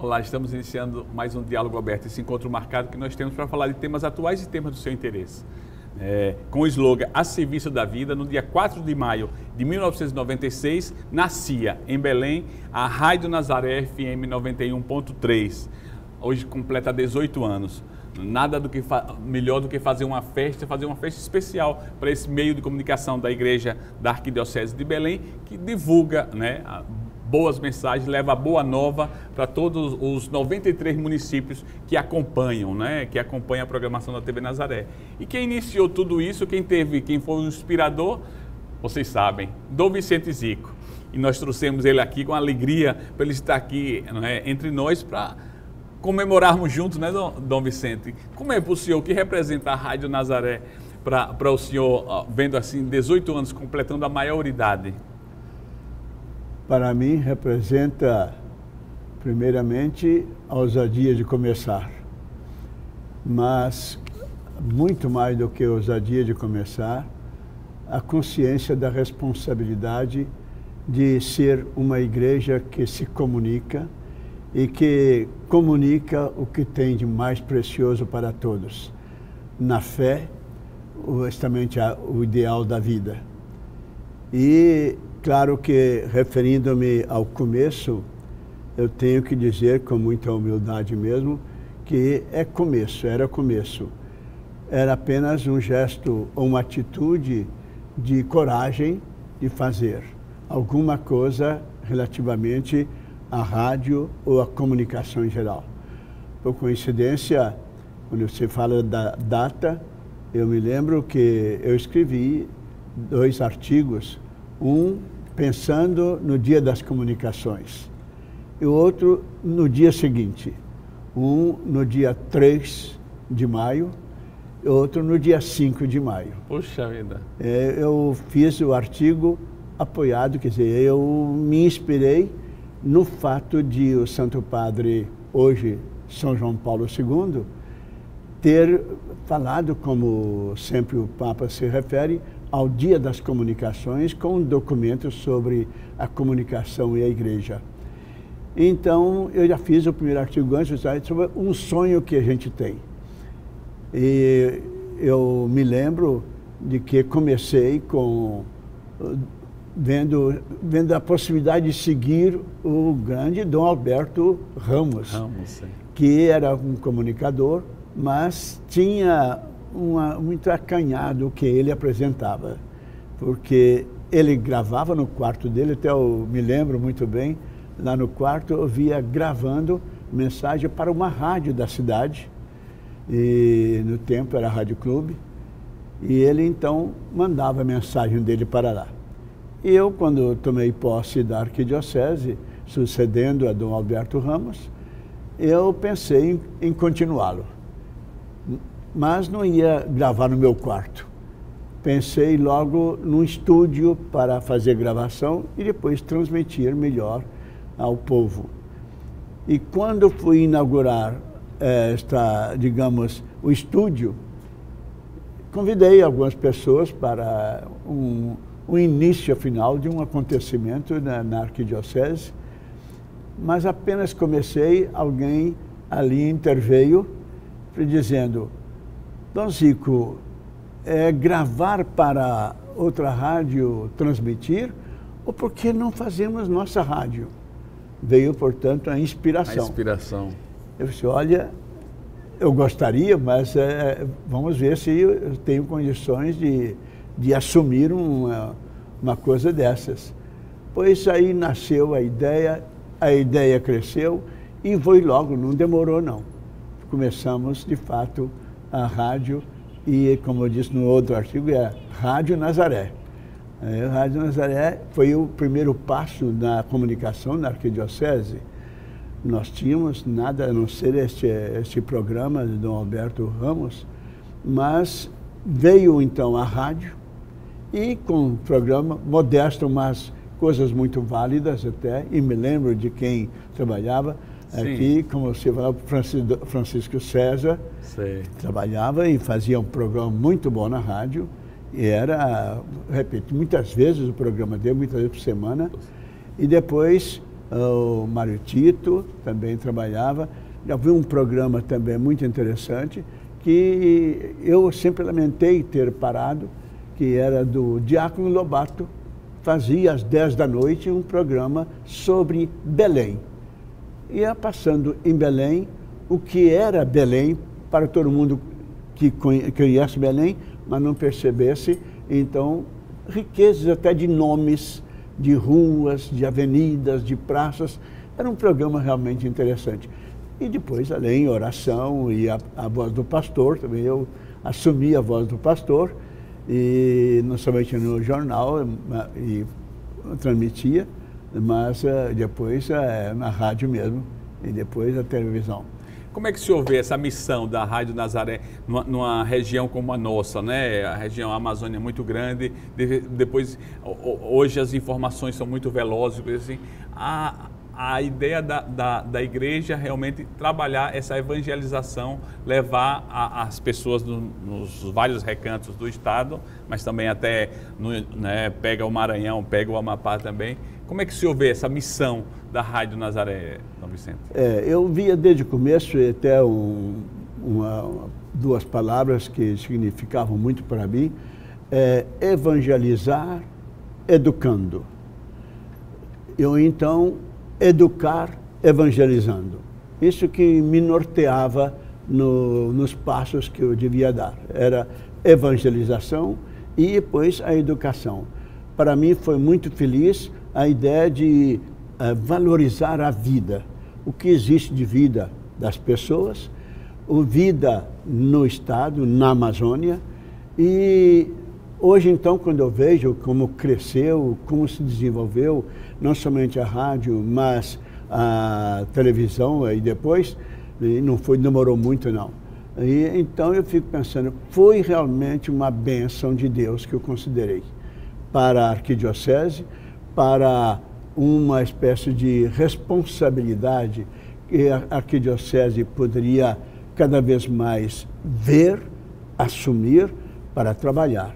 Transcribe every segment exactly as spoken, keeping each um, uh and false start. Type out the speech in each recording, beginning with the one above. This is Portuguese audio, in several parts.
Olá, estamos iniciando mais um Diálogo Aberto, esse encontro marcado que nós temos para falar de temas atuais e temas do seu interesse. É, com o slogan A Serviço da Vida, no dia quatro de maio de mil novecentos e noventa e seis, nascia em Belém a Rádio Nazaré F M noventa e um ponto três. Hoje completa dezoito anos. Nada do que melhor do que fazer uma festa, fazer uma festa especial para esse meio de comunicação da Igreja da Arquidiocese de Belém, que divulga, né, a, boas mensagens, leva a boa nova para todos os noventa e três municípios que acompanham, né, que acompanham a programação da T V Nazaré. E quem iniciou tudo isso, quem teve, quem foi o inspirador, vocês sabem, Dom Vicente Zico. E nós trouxemos ele aqui com alegria para ele estar aqui, né, entre nós para comemorarmos juntos, né, Dom, Dom Vicente? Como é para o senhor, que representa a Rádio Nazaré, para o senhor, vendo assim, dezoito anos, completando a maioridade? Para mim, representa, primeiramente, a ousadia de começar. Mas, muito mais do que a ousadia de começar, a consciência da responsabilidade de ser uma igreja que se comunica e que comunica o que tem de mais precioso para todos. Na fé, justamente o ideal da vida. E claro que, referindo-me ao começo, eu tenho que dizer com muita humildade mesmo, que é começo, era começo. Era apenas um gesto ou uma atitude de coragem de fazer alguma coisa relativamente à rádio ou à comunicação em geral. Por coincidência, quando você fala da data, eu me lembro que eu escrevi dois artigos, um pensando no Dia das Comunicações e o outro no dia seguinte, um no dia três de maio e outro no dia cinco de maio. Puxa vida! É, eu fiz o artigo apoiado, quer dizer, eu me inspirei no fato de o Santo Padre, hoje São João Paulo segundo, ter falado, como sempre o Papa se refere, ao Dia das Comunicações, com um documento sobre a comunicação e a Igreja. Então, eu já fiz o primeiro artigo antes sobre um sonho que a gente tem. E eu me lembro de que comecei com vendo, vendo a possibilidade de seguir o grande Dom Alberto Ramos, Ramos, que era um comunicador, mas tinha uma, muito acanhado o que ele apresentava, porque ele gravava no quarto dele, até eu me lembro muito bem, lá no quarto eu via gravando mensagem para uma rádio da cidade, e no tempo era a Rádio Clube, e ele então mandava a mensagem dele para lá. E eu, quando tomei posse da Arquidiocese, sucedendo a Dom Alberto Ramos, eu pensei em, em continuá-lo. Mas não ia gravar no meu quarto. Pensei logo num estúdio para fazer gravação e depois transmitir melhor ao povo. E quando fui inaugurar esta, digamos, o estúdio, convidei algumas pessoas para um, um início final de um acontecimento na, na Arquidiocese, mas apenas comecei, alguém ali interveio dizendo: Dom Zico, é gravar para outra rádio transmitir, ou por que não fazemos nossa rádio? Veio, portanto, a inspiração. A inspiração. Eu disse, olha, eu gostaria, mas é, vamos ver se eu tenho condições de, de assumir uma, uma coisa dessas. Pois aí nasceu a ideia, a ideia cresceu e foi logo, não demorou não. Começamos, de fato, a rádio e, como eu disse no outro artigo, é Rádio Nazaré. A Rádio Nazaré foi o primeiro passo na comunicação na Arquidiocese. Nós tínhamos nada a não ser este, este programa de Dom Alberto Ramos, mas veio então a rádio e com um programa modesto, mas coisas muito válidas até, e me lembro de quem trabalhava. Sim. Aqui, como você falava, Francisco César, Sei. trabalhava e fazia um programa muito bom na rádio, e era, repito, muitas vezes o programa dele, muitas vezes por semana, e depois o Mário Tito também trabalhava. Havia um programa também muito interessante, que eu sempre lamentei ter parado, que era do Diácono Lobato, fazia às dez da noite um programa sobre Belém. Ia passando em Belém o que era Belém, para todo mundo que conhece Belém, mas não percebesse, então, riquezas até de nomes, de ruas, de avenidas, de praças. Era um programa realmente interessante. E depois, além oração e a, a voz do pastor, também eu assumi a voz do pastor, e não somente no jornal e transmitia, mas uh, depois uh, na rádio mesmo, e depois na televisão. Como é que o senhor vê essa missão da Rádio Nazaré numa, numa região como a nossa, né? A região Amazônia é muito grande, de, depois, hoje as informações são muito velozes, assim, a, a ideia da, da, da igreja realmente trabalhar essa evangelização, levar a, as pessoas no, nos vários recantos do estado, mas também até, no, né, pega o Maranhão, pega o Amapá também. Como é que o senhor vê essa missão da Rádio Nazaré, Dom Vicente? É, eu via desde o começo até um, uma, duas palavras que significavam muito para mim, é, evangelizar educando. Eu então educar evangelizando. Isso que me norteava no, nos passos que eu devia dar. Era evangelização e depois a educação. Para mim foi muito feliz a ideia de uh, valorizar a vida, o que existe de vida das pessoas, o vida no estado, na Amazônia. E hoje então, quando eu vejo como cresceu, como se desenvolveu, não somente a rádio, mas a televisão e depois, e não foi, demorou muito não. E, então eu fico pensando, foi realmente uma bênção de Deus que eu considerei para a arquidiocese, para uma espécie de responsabilidade que a arquidiocese poderia cada vez mais ver, assumir para trabalhar.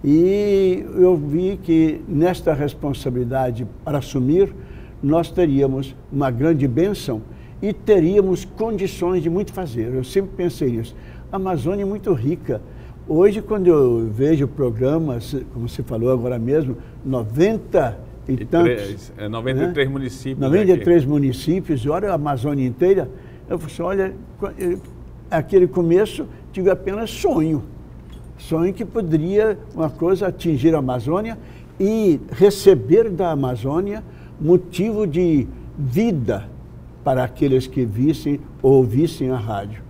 E eu vi que nesta responsabilidade para assumir, nós teríamos uma grande bênção e teríamos condições de muito fazer. Eu sempre pensei nisso. A Amazônia é muito rica. Hoje, quando eu vejo programas, como você falou agora mesmo, noventa e, e tantos... Três, é, noventa e três né? municípios. noventa e três aqui. Municípios, olha a Amazônia inteira. Eu falei assim, olha, aquele começo tive apenas sonho. Sonho que poderia uma coisa atingir a Amazônia e receber da Amazônia motivo de vida para aqueles que vissem ou ouvissem a rádio.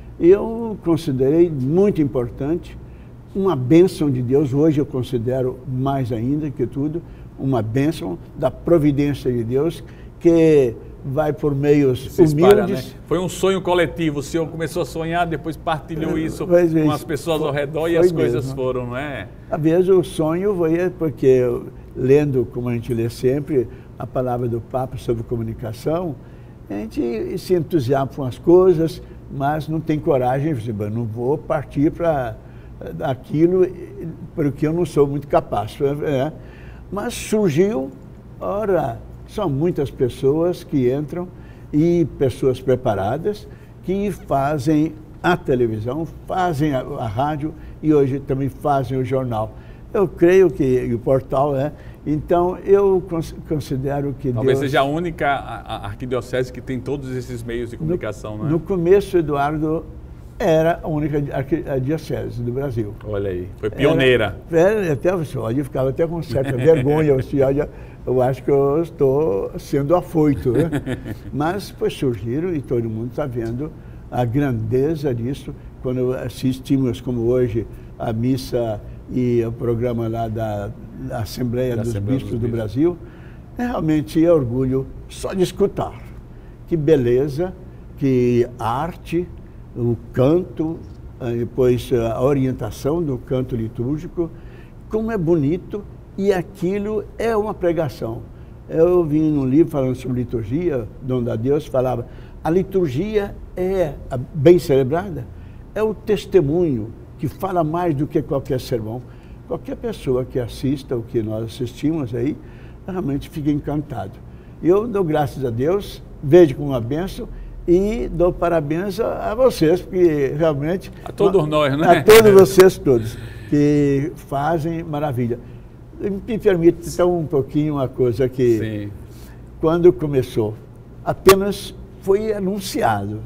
Eu considerei muito importante, uma bênção de Deus, hoje eu considero mais ainda que tudo, uma bênção da providência de Deus que vai por meios Se espalha, humildes. Né? Foi um sonho coletivo, o senhor começou a sonhar, depois partilhou isso Mas, com as pessoas ao redor e as mesmo. coisas foram, não é? Às vezes o sonho foi porque, eu, lendo, como a gente lê sempre, a palavra do Papa sobre comunicação, a gente se entusiasma com as coisas, mas não tem coragem, não vou partir para aquilo porque eu não sou muito capaz. É. Mas surgiu, ora, são muitas pessoas que entram e pessoas preparadas que fazem a televisão, fazem a, a rádio e hoje também fazem o jornal. Eu creio que o portal é. Então, eu considero que Talvez Deus... seja a única arquidiocese que tem todos esses meios de comunicação, no, não é? No começo, Eduardo era a única arquidiocese do Brasil. Olha aí, foi pioneira. Era, era, até você olha, eu ficava até com certa vergonha, você olha, eu acho que eu estou sendo afoito, né? Mas depois surgiram e todo mundo está vendo a grandeza disso. Quando assistimos, como hoje, a missa e o programa lá da, da Assembleia, da dos, Assembleia Bispos dos Bispos do Brasil, é realmente é orgulho só de escutar. Que beleza, que arte, o canto, depois a orientação do canto litúrgico, como é bonito, e aquilo é uma pregação. Eu vi num livro falando sobre liturgia, onde a Deus falava, a liturgia é bem celebrada, é o testemunho que fala mais do que qualquer sermão. Qualquer pessoa que assista o que nós assistimos aí, realmente fica encantado. Eu dou graças a Deus, vejo como uma bênção e dou parabéns a, a vocês, porque realmente... A todos nós, né? A todos vocês todos, que fazem maravilha. Me permite, então, um pouquinho uma coisa que... Sim. Quando começou, apenas foi anunciado.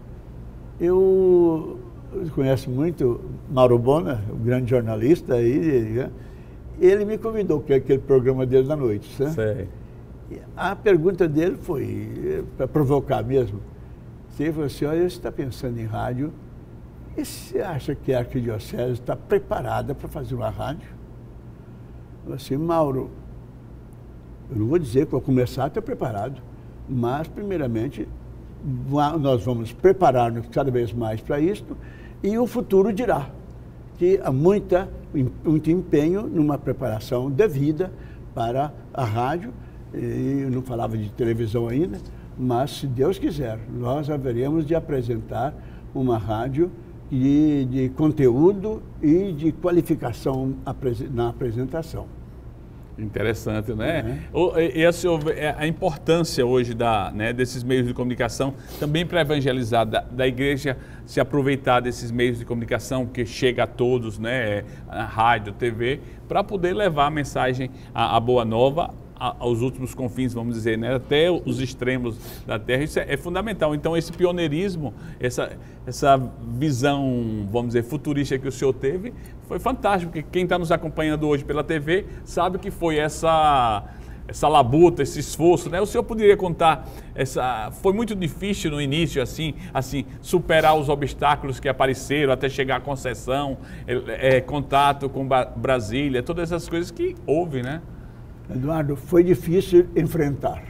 Eu conheço muito Mauro Bona, o grande jornalista aí, ele me convidou para aquele programa dele da noite. Né? Sei. A pergunta dele foi, para provocar mesmo, ele falou assim, olha, você está pensando em rádio, e você acha que a Arquidiocese está preparada para fazer uma rádio? Eu falei assim, Mauro, eu não vou dizer que vou começar a estar preparado, mas, primeiramente, nós vamos preparar-nos cada vez mais para isto e o futuro dirá que há muita, muito empenho numa preparação devida para a rádio. E eu não falava de televisão ainda, mas, se Deus quiser, nós haveremos de apresentar uma rádio de, de conteúdo e de qualificação na apresentação. Interessante, né? É. E, esse, a importância hoje da, né, desses meios de comunicação também para evangelizar, da, da igreja se aproveitar desses meios de comunicação que chega a todos, né, a rádio, T V, para poder levar a mensagem, a, a boa nova, aos últimos confins, vamos dizer, né? Até os extremos da Terra. Isso é, é fundamental. Então, esse pioneirismo, essa, essa visão, vamos dizer, futurista que o senhor teve, foi fantástico, porque quem está nos acompanhando hoje pela T V sabe que foi essa, essa labuta, esse esforço, né? O senhor poderia contar, essa, foi muito difícil no início, assim, assim, superar os obstáculos que apareceram até chegar à concessão, é, é, contato com Brasília, todas essas coisas que houve, né? Eduardo, foi difícil enfrentar,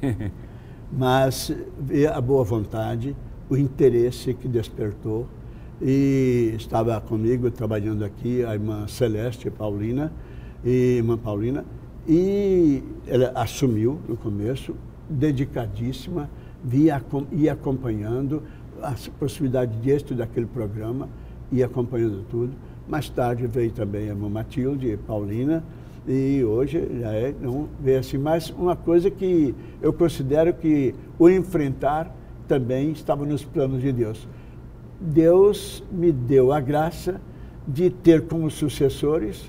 mas a boa vontade, o interesse que despertou, e estava comigo trabalhando aqui a irmã Celeste Paulina, e irmã Paulina, e ela assumiu no começo, dedicadíssima, via, ia acompanhando a possibilidade de êxito daquele programa, ia acompanhando tudo. Mais tarde veio também a irmã Matilde e Paulina, e hoje já é, não vê assim, mas uma coisa que eu considero que o enfrentar também estava nos planos de Deus. Deus me deu a graça de ter como sucessores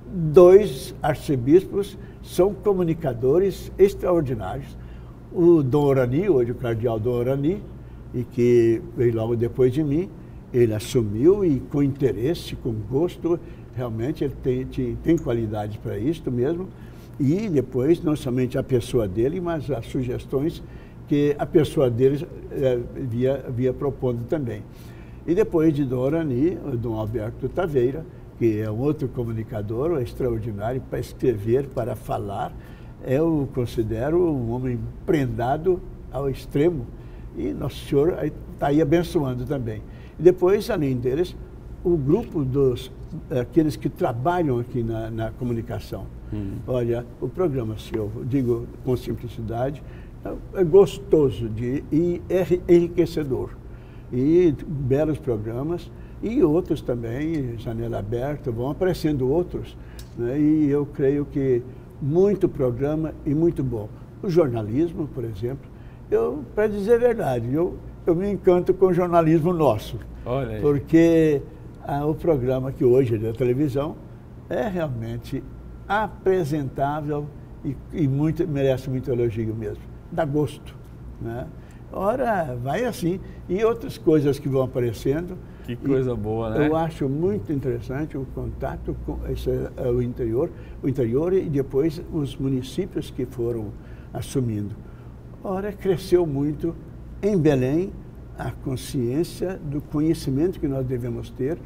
dois arcebispos, são comunicadores extraordinários. O Dom Orani, hoje o cardeal Dom Orani, e que veio logo depois de mim, ele assumiu e com interesse, com gosto, realmente ele tem, tem, tem qualidade para isto mesmo. E depois, não somente a pessoa dele, mas as sugestões que a pessoa dele é, via, via propondo também. E depois de Dom Orani, o Dom Alberto Taveira, que é um outro comunicador extraordinário para escrever, para falar. Eu considero um homem prendado ao extremo. E Nosso Senhor está aí abençoando também. E depois, além deles, o grupo dos aqueles que trabalham aqui na, na comunicação. Hum. Olha, o programa, se eu digo com simplicidade, é gostoso de, e é enriquecedor. E belos programas, e outros também, janela aberta, vão aparecendo outros, né? E eu creio que muito programa e muito bom. O jornalismo, por exemplo, eu, para dizer a verdade, eu, eu me encanto com o jornalismo nosso. Olha aí. Porque ah, o programa que hoje é da televisão é realmente apresentável e, e muito, merece muito elogio mesmo. Dá gosto, né? Ora, vai assim. E outras coisas que vão aparecendo. Que coisa boa, né? Eu acho muito interessante o contato com esse, o interior, o interior e depois os municípios que foram assumindo. Ora, cresceu muito em Belém a consciência do conhecimento que nós devemos ter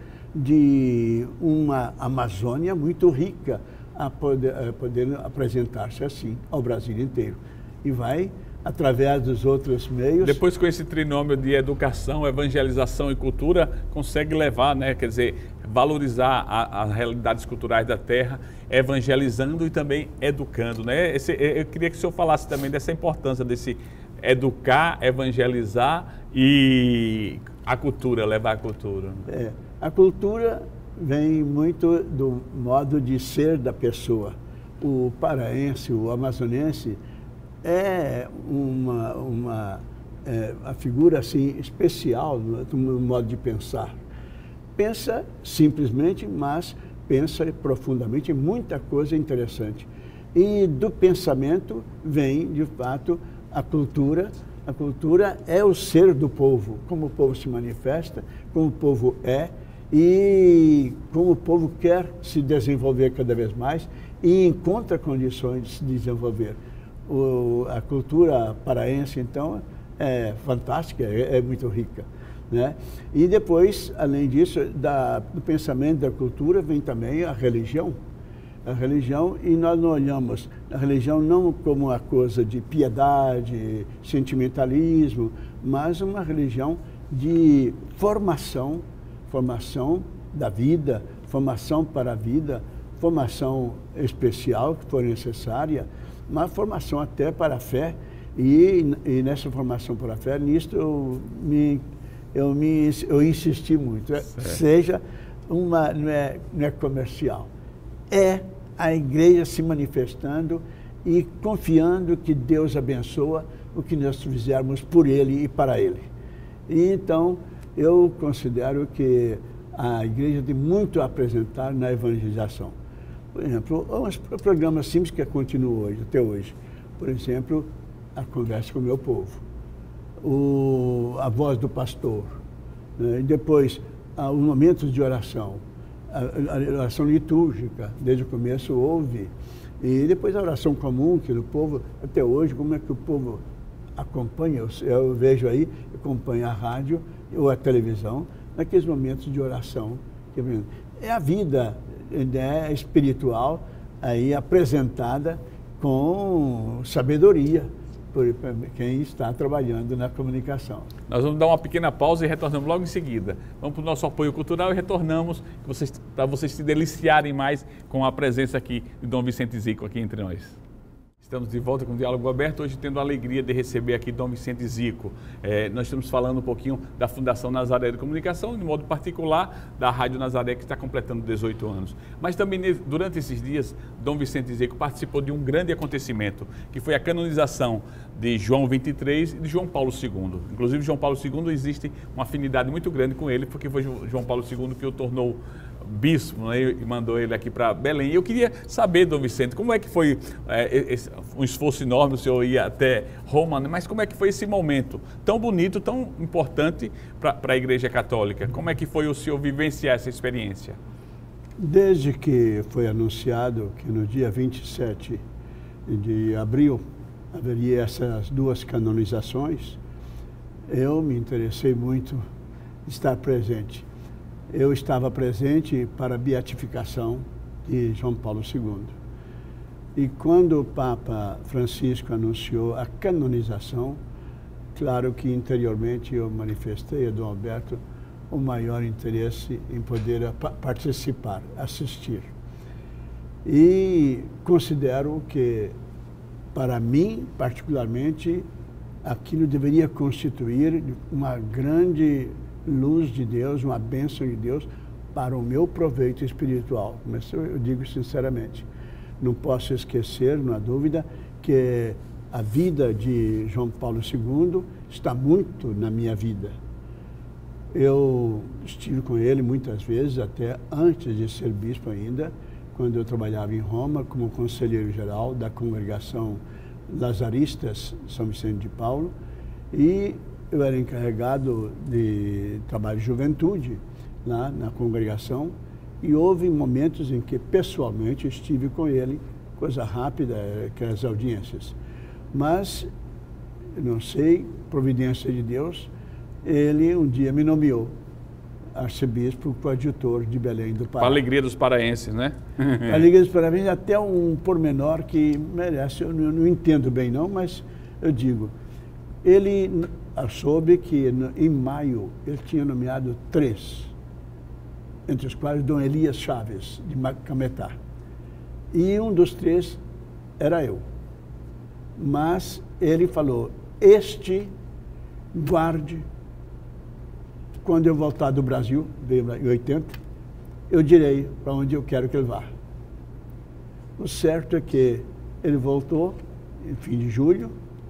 de uma Amazônia muito rica a poder, a poder apresentar-se assim ao Brasil inteiro. E vai através dos outros meios. Depois, com esse trinômio de educação, evangelização e cultura, consegue levar, né, quer dizer, valorizar a, as realidades culturais da terra, evangelizando e também educando, né? Esse, eu queria que o senhor falasse também dessa importância desse educar, evangelizar e a cultura, levar a cultura. É, a cultura vem muito do modo de ser da pessoa. O paraense, o amazonense, é uma, uma é, a figura assim, especial no, no modo de pensar. Pensa simplesmente, mas pensa profundamente em muita coisa interessante. E do pensamento vem, de fato, a cultura. A cultura é o ser do povo, como o povo se manifesta, como o povo é e como o povo quer se desenvolver cada vez mais e encontra condições de se desenvolver. O, a cultura paraense, então, é fantástica, é, é muito rica, né? E depois, além disso, da, do pensamento da cultura, vem também a religião. A religião, e nós não olhamos a religião não como uma coisa de piedade, sentimentalismo, mas uma religião de formação, formação da vida, formação para a vida, formação especial que for necessária, mas formação até para a fé. E, e nessa formação para a fé, nisto eu, me, eu, me, eu insisti muito. Certo. Seja uma, não é, não é comercial. É a igreja se manifestando e confiando que Deus abençoa o que nós fizermos por Ele e para Ele. E então, eu considero que a igreja tem muito a apresentar na evangelização. Por exemplo, uns programas simples que continuam hoje, até hoje. Por exemplo, a conversa com o meu povo, o, a voz do pastor, né? E depois, os momentos de oração. A oração litúrgica, desde o começo houve, e depois a oração comum, que o povo, até hoje, como é que o povo acompanha, eu, eu vejo aí, acompanha a rádio ou a televisão, naqueles momentos de oração. É a vida né, espiritual aí apresentada com sabedoria, por quem está trabalhando na comunicação. Nós vamos dar uma pequena pausa e retornamos logo em seguida. Vamos para o nosso apoio cultural e retornamos para vocês se deliciarem mais com a presença aqui de Dom Vicente Zico aqui entre nós. Estamos de volta com o Diálogo Aberto, hoje tendo a alegria de receber aqui Dom Vicente Zico. É, nós estamos falando um pouquinho da Fundação Nazaré de Comunicação, de modo particular da Rádio Nazaré, que está completando dezoito anos. Mas também, durante esses dias, Dom Vicente Zico participou de um grande acontecimento, que foi a canonização de João vinte e três e de João Paulo segundo. Inclusive, João Paulo segundo existe uma afinidade muito grande com ele, porque foi João Paulo segundo que o tornou bispo, né, e mandou ele aqui para Belém. E eu queria saber, Dom Vicente, como é que foi é, esse, um esforço enorme, o senhor ia até Roma, né, mas como é que foi esse momento tão bonito, tão importante para a Igreja Católica? Como é que foi o senhor vivenciar essa experiência? Desde que foi anunciado que no dia vinte e sete de abril haveria essas duas canonizações, eu me interessei muito em estar presente. Eu estava presente para a beatificação de João Paulo segundo. E quando o Papa Francisco anunciou a canonização, claro que interiormente eu manifestei a Dom Alberto o maior interesse em poder participar, assistir. E considero que, para mim, particularmente, aquilo deveria constituir uma grande luz de Deus, uma bênção de Deus para o meu proveito espiritual. Mas eu digo sinceramente, não posso esquecer, não há dúvida, que a vida de João Paulo segundo está muito na minha vida. Eu estive com ele muitas vezes, até antes de ser bispo ainda, quando eu trabalhava em Roma como conselheiro geral da congregação Lazaristas São Vicente de Paulo, e eu era encarregado de trabalho de juventude lá na congregação, e houve momentos em que pessoalmente estive com ele, coisa rápida, que as audiências. Mas, não sei, providência de Deus, ele um dia me nomeou arcebispo coadjutor de Belém do Pará. Para a alegria dos paraenses, né? A alegria dos paraenses, até um pormenor que merece, eu não, eu não entendo bem não, mas eu digo, ele soube que em maio ele tinha nomeado três, entre os quais Dom Elias Chaves, de Cametá. E um dos três era eu. Mas ele falou, este guarde, quando eu voltar do Brasil, veio em oitenta, eu direi para onde eu quero que ele vá. O certo é que ele voltou em fim de julho,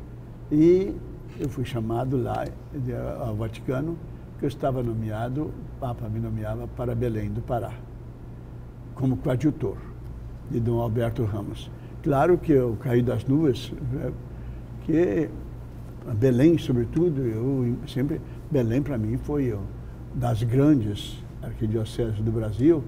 e eu fui chamado lá ao Vaticano, que eu estava nomeado, o Papa me nomeava para Belém do Pará, como coadjutor de Dom Alberto Ramos. Claro que eu caí das nuvens, que Belém, sobretudo, eu sempre, Belém para mim foi das grandes arquidioceses do Brasil.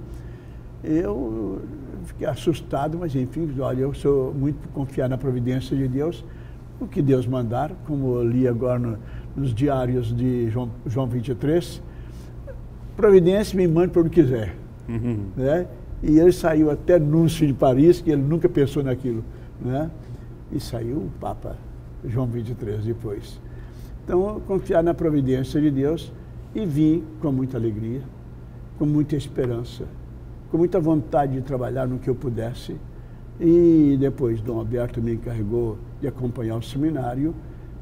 Eu fiquei assustado, mas enfim, olha, eu sou muito confiado na providência de Deus, o que Deus mandar, como eu li agora no, nos diários de João, João vinte e três, providência me manda para onde quiser. Uhum. Né? E ele saiu até anúncio de Paris, que ele nunca pensou naquilo. Né? E saiu o Papa João vinte e três depois. Então, confiar na providência de Deus e vim com muita alegria, com muita esperança, com muita vontade de trabalhar no que eu pudesse. E depois Dom Alberto me encarregou de acompanhar o seminário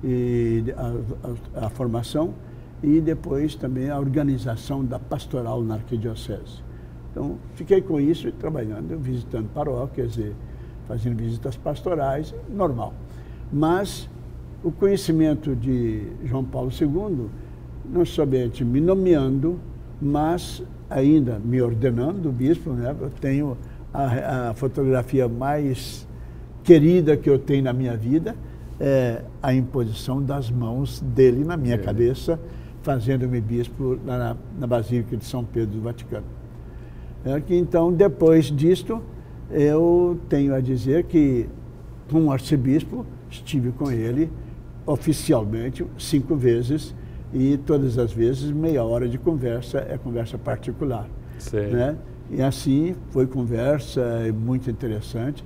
e a, a, a formação e depois também a organização da pastoral na arquidiocese. Então, fiquei com isso, trabalhando, visitando paróquias, e fazendo visitas pastorais, normal. Mas o conhecimento de João Paulo segundo, não somente me nomeando, mas ainda me ordenando bispo, né? Eu tenho a, a fotografia mais querida que eu tenho na minha vida, é a imposição das mãos dele na minha é. cabeça, fazendo-me bispo na, na Basílica de São Pedro do Vaticano. É que, então, depois disto, eu tenho a dizer que, como arcebispo, estive com ele oficialmente cinco vezes e todas as vezes meia hora de conversa é conversa particular. Né? E assim foi conversa muito interessante.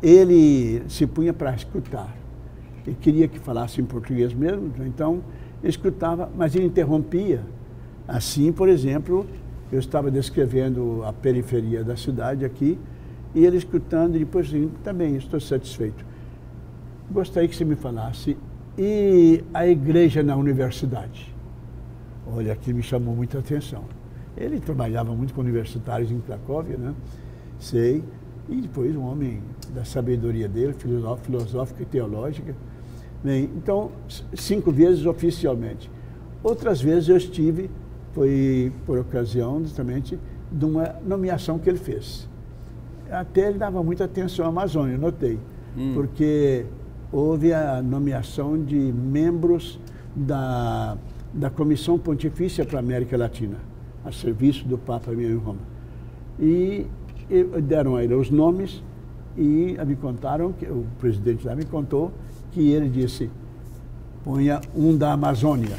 Ele se punha para escutar. Ele queria que falasse em português mesmo, então escutava, mas ele interrompia. Assim, por exemplo, eu estava descrevendo a periferia da cidade aqui, e ele escutando, e depois assim, também estou satisfeito. Gostaria que você me falasse, e a igreja na universidade? Olha, aquilo me chamou muita atenção. Ele trabalhava muito com universitários em Cracóvia, né? Sei, e depois um homem da sabedoria dele, filosófica e teológica. Bem, então, cinco vezes oficialmente. Outras vezes eu estive, foi por ocasião justamente de uma nomeação que ele fez. Até ele dava muita atenção à Amazônia, eu notei, hum. porque houve a nomeação de membros da, da Comissão Pontifícia para a América Latina, a serviço do Papa em Roma. E, e deram a ele os nomes e me contaram, que o presidente lá me contou, que ele disse, ponha um da Amazônia.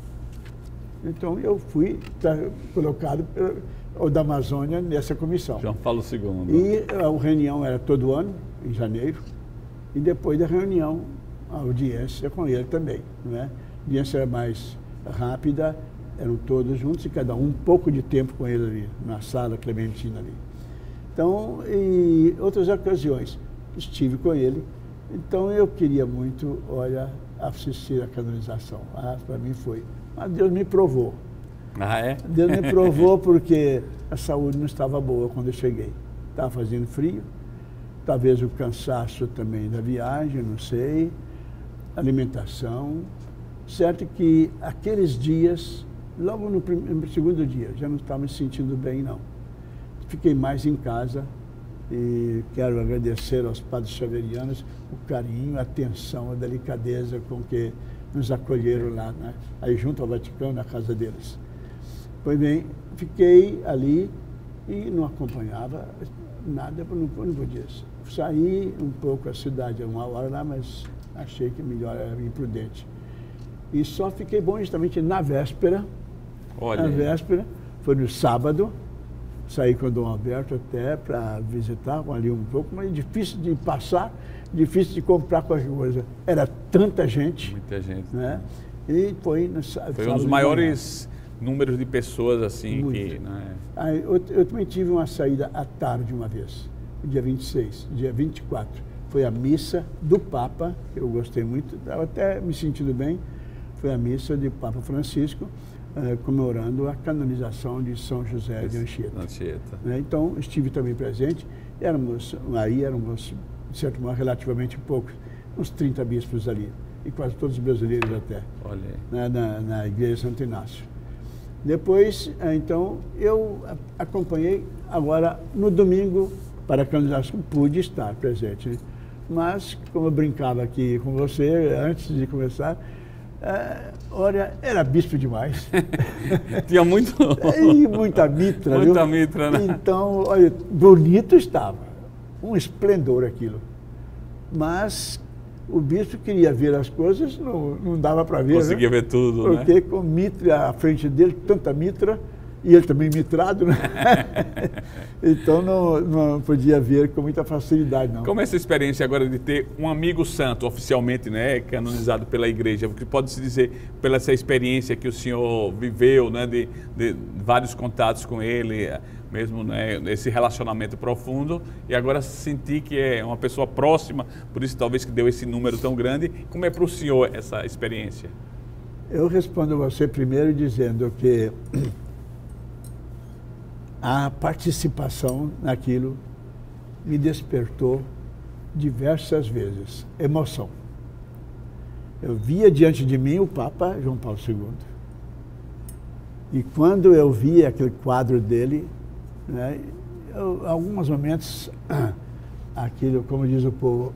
Então eu fui tá, colocado o da Amazônia nessa comissão. João Paulo segundo. E a reunião era todo ano, em janeiro, e depois da reunião, a audiência com ele também. Não é? A audiência era mais rápida, eram todos juntos e cada um um pouco de tempo com ele ali, na sala Clementina ali. Então, em outras ocasiões, estive com ele. Então eu queria muito, olha, assistir a canonização. Ah, para mim foi. Mas Deus me provou. Ah, é? Deus me provou porque a saúde não estava boa quando eu cheguei. Estava fazendo frio, talvez o cansaço também da viagem, não sei, alimentação. Certo que aqueles dias, logo no, primeiro, no segundo dia, já não estava me sentindo bem, não. Fiquei mais em casa e quero agradecer aos padres xaverianos o carinho, a atenção, a delicadeza com que nos acolheram lá, né? Aí junto ao Vaticano, na casa deles. Pois bem, fiquei ali e não acompanhava nada, não, não podia. Saí um pouco a cidade, uma hora lá, mas achei que melhor era imprudente. E só fiquei bom justamente na véspera. Olha. Na véspera, foi no sábado, saí com o Dom Alberto até para visitar ali um pouco, mas difícil de passar, difícil de comprar qualquer coisa. Era tanta gente. Muita gente. Né? E foi no Foi um dos maiores números de pessoas assim Muito. que... Né? Aí, eu, eu também tive uma saída à tarde uma vez, dia vinte e seis, dia vinte e quatro. Foi a missa do Papa, que eu gostei muito, estava até me sentindo bem. Foi a missa de Papa Francisco, eh, comemorando a canonização de São José de Anchieta. Anchieta. Né? Então, estive também presente. Éramos, aí éramos, de certo modo, relativamente poucos. uns trinta bispos ali, e quase todos brasileiros até, Olha aí. Na, na, na igreja de Santo Inácio. Depois, então, eu acompanhei, agora no domingo, para a canonização, pude estar presente, né? Mas, como eu brincava aqui com você, antes de começar, é, olha, era bispo demais. Tinha muito... E muita mitra, Muita viu? mitra, né? Então, olha, bonito estava, um esplendor aquilo. Mas o bispo queria ver as coisas, não, não dava para ver. Conseguia né? ver tudo, Porque né? com mitra à frente dele, tanta mitra, e ele também mitrado, né? Então não, não podia ver com muita facilidade, não. Como é essa experiência agora de ter um amigo santo, oficialmente, né, canonizado pela igreja? O que pode-se dizer pela essa experiência que o senhor viveu, né, de, de vários contatos com ele, mesmo, né, esse relacionamento profundo, e agora sentir que é uma pessoa próxima, por isso talvez que deu esse número tão grande. Como é para o senhor essa experiência? Eu respondo a você primeiro dizendo que a participação naquilo me despertou diversas vezes emoção. Eu via diante de mim o Papa João Paulo segundo. E quando eu via aquele quadro dele, né, eu, em alguns momentos, aquilo, como diz o povo,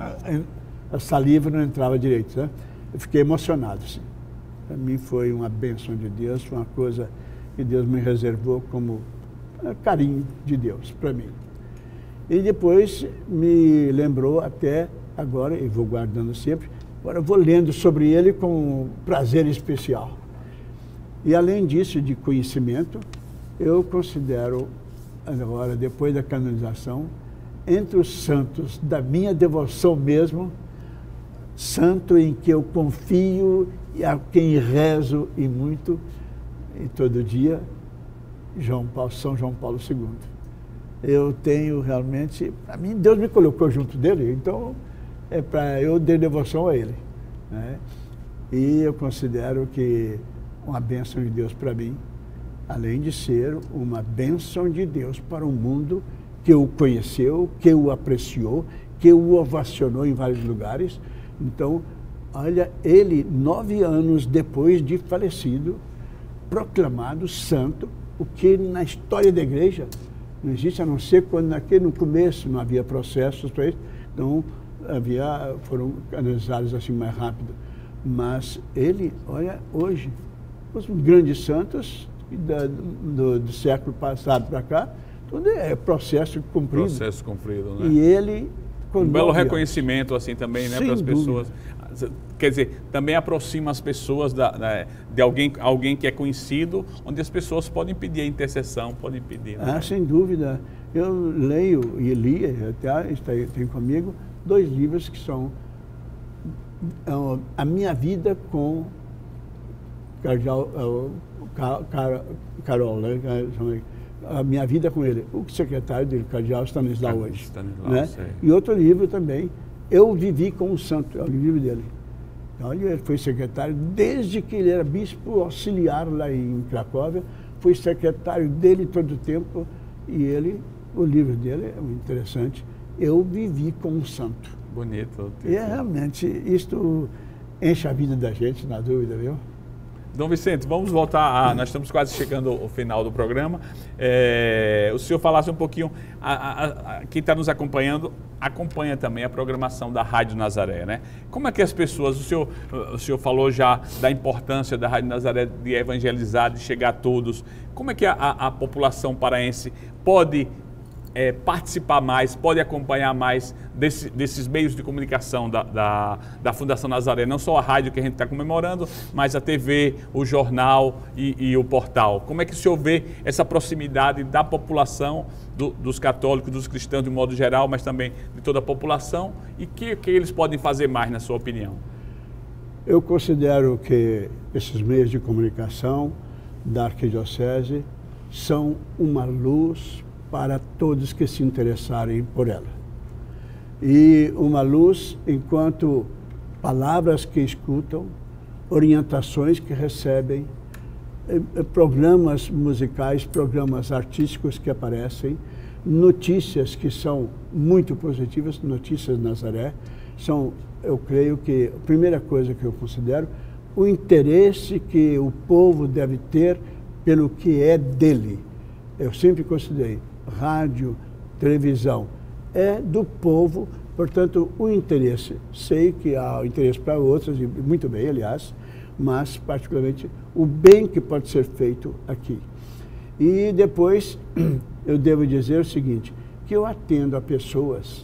a saliva não entrava direito, né? Eu fiquei emocionado, sim. Para mim foi uma bênção de Deus, foi uma coisa que Deus me reservou como carinho de Deus para mim. E depois me lembrou até agora, e vou guardando sempre, agora vou lendo sobre ele com prazer especial. E além disso, de conhecimento, eu considero agora, depois da canonização, entre os santos da minha devoção mesmo, santo em que eu confio e a quem rezo e muito, e todo dia, João Paulo, São João Paulo segundo. Eu tenho realmente, a mim Deus me colocou junto dele, então é para eu dar devoção a ele, né? E eu considero que uma bênção de Deus para mim, além de ser uma bênção de Deus para o mundo que o conheceu, que o apreciou, que o ovacionou em vários lugares. Então, olha, ele nove anos depois de falecido, proclamado santo, o que na história da igreja não existe, a não ser quando naquele, no começo não havia processos para isso, então havia, foram canonizados assim mais rápido. Mas ele, olha, hoje, os grandes santos da, do, do século passado para cá, tudo é processo cumprido. Processo cumprido, né? E ele... Um belo reconhecimento assim também, né, para as pessoas. Quer dizer, também aproxima as pessoas da, da, de alguém, alguém que é conhecido, onde as pessoas podem pedir a intercessão, podem pedir. Né? Ah, sem dúvida. Eu leio e li, até está, tem comigo, dois livros que são uh, A Minha Vida com Cardeal, uh, Car, Car, Carol, né? A Minha Vida com ele, o secretário dele, Cardeal Stanislau hoje. Stanislau, né? E outro livro também, Eu Vivi com o Santo, é o livro dele. Olha, ele foi secretário desde que ele era bispo auxiliar lá em Cracóvia, foi secretário dele todo o tempo, e ele, o livro dele é muito interessante, Eu Vivi com o Santo. Bonito. E é, realmente, isto enche a vida da gente, na dúvida, viu? Dom Vicente, vamos voltar a... Nós estamos quase chegando ao final do programa. É, o senhor falasse um pouquinho... A, a, a, quem está nos acompanhando, acompanha também a programação da Rádio Nazaré, né? Como é que as pessoas... O senhor, o senhor falou já da importância da Rádio Nazaré de evangelizar, de chegar a todos. Como é que a, a, a população paraense pode... É, participar mais, pode acompanhar mais desse, desses meios de comunicação da, da, da Fundação Nazaré, não só a rádio que a gente está comemorando, mas a T V, o jornal e, e o portal. Como é que o senhor vê essa proximidade da população, do, dos católicos, dos cristãos de um modo geral, mas também de toda a população, e o que, que eles podem fazer mais, na sua opinião? Eu considero que esses meios de comunicação da Arquidiocese são uma luz para todos que se interessarem por ela. E uma luz enquanto palavras que escutam, orientações que recebem, programas musicais, programas artísticos que aparecem, notícias que são muito positivas, notícias Nazaré, são, eu creio que, a primeira coisa que eu considero, o interesse que o povo deve ter pelo que é dele. Eu sempre considerei rádio, televisão, é do povo, portanto, o interesse. Sei que há interesse para outras, e muito bem, aliás, mas particularmente o bem que pode ser feito aqui. E depois, eu devo dizer o seguinte, que eu atendo a pessoas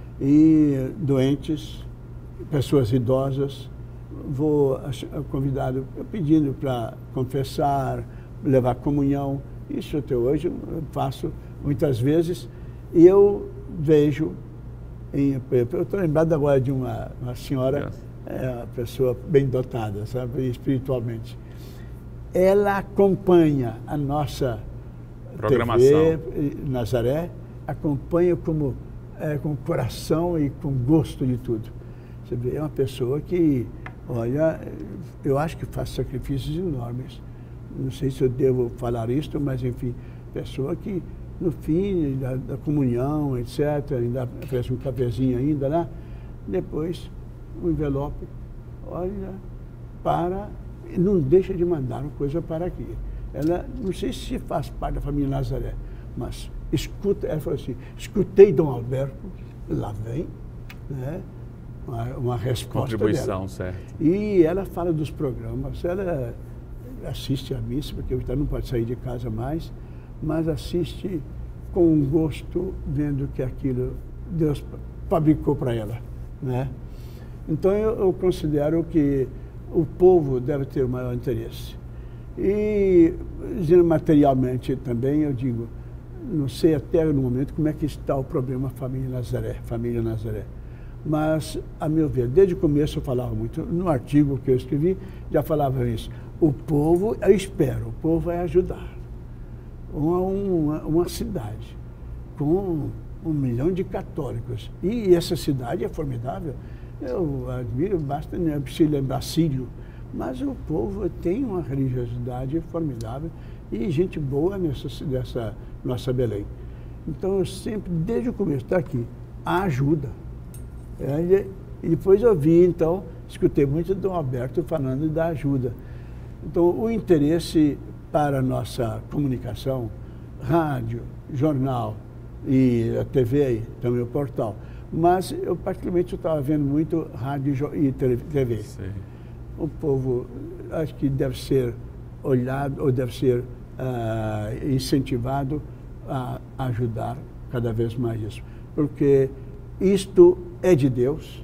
e doentes, pessoas idosas, vou convidado, pedindo para confessar, levar comunhão. Isso até hoje eu faço muitas vezes. E eu vejo, em, eu estou lembrado agora de uma, uma senhora, é, uma pessoa bem dotada, sabe, espiritualmente. Ela acompanha a nossa programação. T V, Nazaré, acompanha como, é, com coração e com gosto de tudo. Você vê, é uma pessoa que, olha, eu acho que faz sacrifícios enormes. Não sei se eu devo falar isto, mas enfim, pessoa que no fim da, da comunhão, etcétera, ainda oferece um cafezinho ainda lá, depois um envelope, olha, para, não deixa de mandar uma coisa para aqui. Ela, não sei se faz parte da família Nazaré, mas escuta, ela falou assim, escutei Dom Alberto, lá vem, né? Uma, uma resposta contribuição, dela. Certo. E ela fala dos programas, ela assiste a missa, porque não pode sair de casa mais, mas assiste com um gosto, vendo que aquilo Deus fabricou para ela, né? Então eu, eu considero que o povo deve ter o maior interesse. E materialmente também eu digo, não sei até no momento como é que está o problema família Nazaré, família Nazaré. Mas, a meu ver, desde o começo eu falava muito, no artigo que eu escrevi, já falava isso. O povo, eu espero, o povo vai ajudar. Uma, uma, uma cidade com um milhão de católicos. E essa cidade é formidável. Eu admiro, basta, não preciso lembrar Sírio, mas o povo tem uma religiosidade formidável e gente boa nessa, nessa nossa Belém. Então, eu sempre, desde o começo, está aqui, a ajuda. É, e depois eu vi, então, escutei muito do Dom Alberto falando da ajuda. Então, o interesse para a nossa comunicação, rádio, jornal e a T V, também o portal. Mas eu, particularmente, estava vendo muito rádio e T V. Sim. O povo, acho que deve ser olhado, ou deve ser uh, incentivado a ajudar cada vez mais isso. Porque isto é de Deus,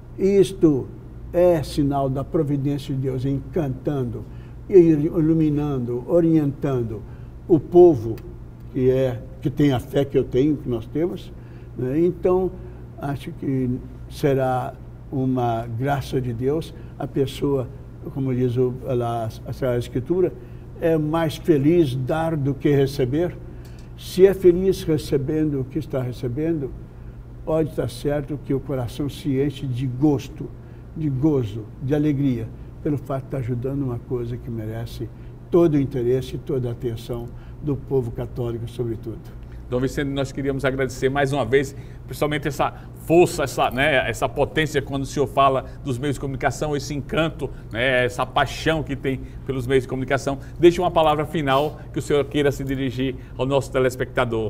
isto é sinal da providência de Deus encantando, iluminando, orientando o povo que, é, que tem a fé que eu tenho, que nós temos, né? Então, acho que será uma graça de Deus. A pessoa, como diz o, a, a Escritura, é mais feliz dar do que receber. Se é feliz recebendo o que está recebendo, pode estar certo que o coração se enche de gosto, de gozo, de alegria, pelo fato de estar ajudando uma coisa que merece todo o interesse e toda a atenção do povo católico, sobretudo. Dom Vicente, nós queríamos agradecer mais uma vez, principalmente essa força, essa, né, essa potência quando o senhor fala dos meios de comunicação, esse encanto, né, essa paixão que tem pelos meios de comunicação. Deixe uma palavra final que o senhor queira se dirigir ao nosso telespectador.